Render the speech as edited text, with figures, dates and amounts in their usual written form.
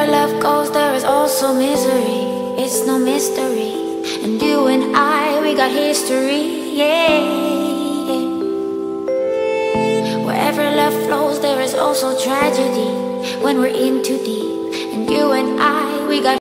Wherever love goes, there is also misery. It's no mystery. And you and I, we got history, yeah. Wherever love flows, there is also tragedy. When we're in too deep, and you and I, we got